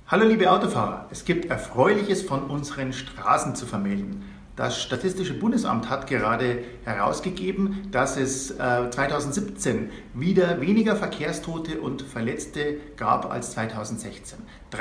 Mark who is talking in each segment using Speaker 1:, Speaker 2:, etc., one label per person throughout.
Speaker 1: Hallo liebe Autofahrer, es gibt Erfreuliches von unseren Straßen zu vermelden. Das Statistische Bundesamt hat gerade herausgegeben, dass es 2017 wieder weniger Verkehrstote und Verletzte gab als 2016.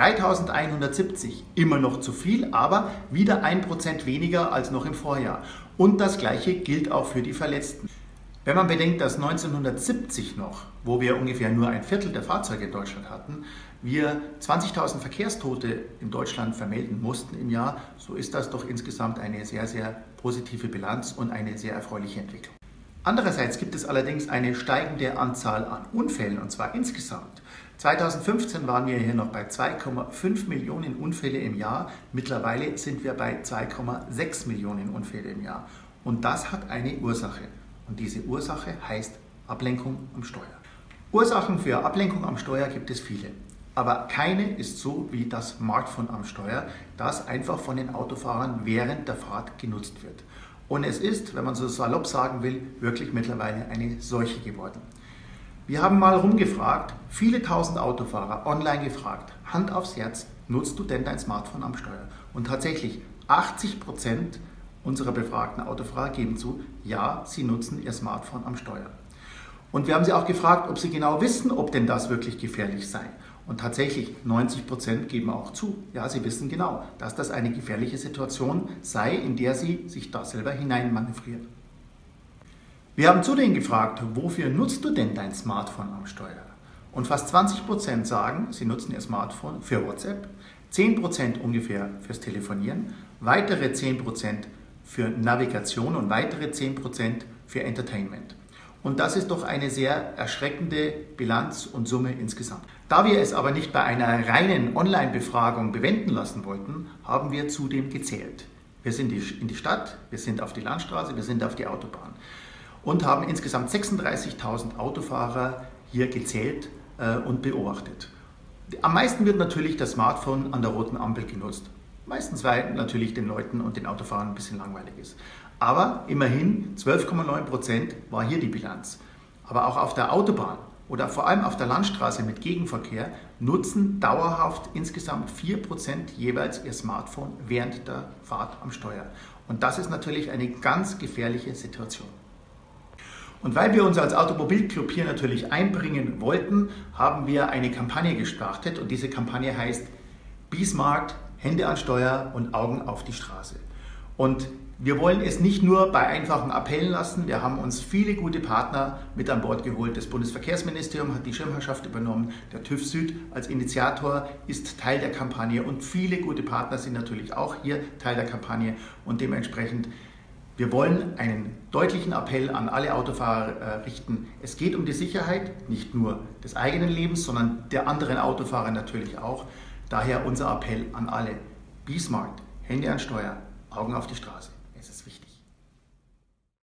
Speaker 1: 3170, immer noch zu viel, aber wieder 1% weniger als noch im Vorjahr. Und das Gleiche gilt auch für die Verletzten. Wenn man bedenkt, dass 1970 noch, wo wir ungefähr nur ein Viertel der Fahrzeuge in Deutschland hatten, wir 20.000 Verkehrstote in Deutschland vermelden mussten im Jahr, so ist das doch insgesamt eine sehr, sehr positive Bilanz und eine sehr erfreuliche Entwicklung. Andererseits gibt es allerdings eine steigende Anzahl an Unfällen, und zwar insgesamt. 2015 waren wir hier noch bei 2,5 Millionen Unfälle im Jahr, mittlerweile sind wir bei 2,6 Millionen Unfälle im Jahr. Und das hat eine Ursache. Und diese Ursache heißt Ablenkung am Steuer. Ursachen für Ablenkung am Steuer gibt es viele. Aber keine ist so wie das Smartphone am Steuer, das einfach von den Autofahrern während der Fahrt genutzt wird. Und es ist, wenn man so salopp sagen will, wirklich mittlerweile eine Seuche geworden. Wir haben mal rumgefragt, viele tausend Autofahrer online gefragt, Hand aufs Herz, nutzt du denn dein Smartphone am Steuer? Und tatsächlich 80% unserer befragten Autofahrer geben zu, ja, sie nutzen ihr Smartphone am Steuer. Und wir haben sie auch gefragt, ob sie genau wissen, ob denn das wirklich gefährlich sei. Und tatsächlich 90% geben auch zu, ja, sie wissen genau, dass das eine gefährliche Situation sei, in der sie sich da selber hineinmanövrieren. Wir haben zudem gefragt, wofür nutzt du denn dein Smartphone am Steuer? Und fast 20% sagen, sie nutzen ihr Smartphone für WhatsApp, 10% ungefähr fürs Telefonieren, weitere 10% für Navigation und weitere 10% für Entertainment. Und das ist doch eine sehr erschreckende Bilanz und Summe insgesamt. Da wir es aber nicht bei einer reinen Online-Befragung bewenden lassen wollten, haben wir zudem gezählt. Wir sind in die Stadt, wir sind auf die Landstraße, wir sind auf die Autobahn und haben insgesamt 36.000 Autofahrer hier gezählt und beobachtet. Am meisten wird natürlich das Smartphone an der roten Ampel genutzt. Meistens, weil natürlich den Leuten und den Autofahrern ein bisschen langweilig ist. Aber immerhin 12,9% war hier die Bilanz. Aber auch auf der Autobahn oder vor allem auf der Landstraße mit Gegenverkehr nutzen dauerhaft insgesamt 4% jeweils ihr Smartphone während der Fahrt am Steuer. Und das ist natürlich eine ganz gefährliche Situation. Und weil wir uns als Automobilclub hier natürlich einbringen wollten, haben wir eine Kampagne gestartet und diese Kampagne heißt Be Smart, Hände an Steuer und Augen auf die Straße. Und wir wollen es nicht nur bei einfachen Appellen lassen, wir haben uns viele gute Partner mit an Bord geholt. Das Bundesverkehrsministerium hat die Schirmherrschaft übernommen, der TÜV Süd als Initiator ist Teil der Kampagne und viele gute Partner sind natürlich auch hier Teil der Kampagne und dementsprechend wir wollen einen deutlichen Appell an alle Autofahrer richten. Es geht um die Sicherheit, nicht nur des eigenen Lebens, sondern der anderen Autofahrer natürlich auch. Daher unser Appell an alle. Be smart, Hände an Steuer, Augen auf die Straße. Es ist wichtig.